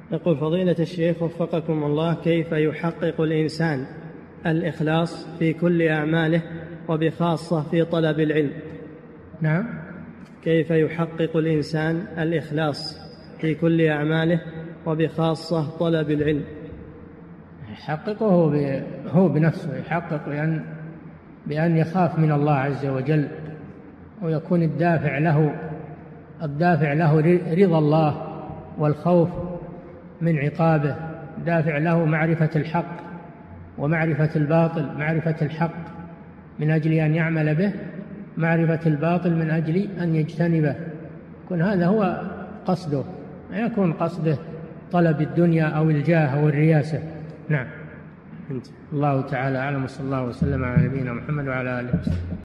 يقول فضيلة الشيخ وفقكم الله، كيف يحقق الإنسان الإخلاص في كل أعماله وبخاصة في طلب العلم؟ نعم. كيف يحقق الإنسان الإخلاص في كل أعماله وبخاصة طلب العلم؟ يحققه هو بنفسه، يحقق بأن يخاف من الله عز وجل، ويكون الدافع له رضا الله والخوف من عقابه، دافع له معرفة الحق ومعرفة الباطل، معرفة الحق من أجل أن يعمل به، معرفة الباطل من أجل أن يجتنبه. يكون هذا هو قصده، لا يكون قصده طلب الدنيا أو الجاه أو الرياسة. نعم. الله تعالى أعلم، صلى الله وسلم على نبينا محمد وعلى آله وسلم.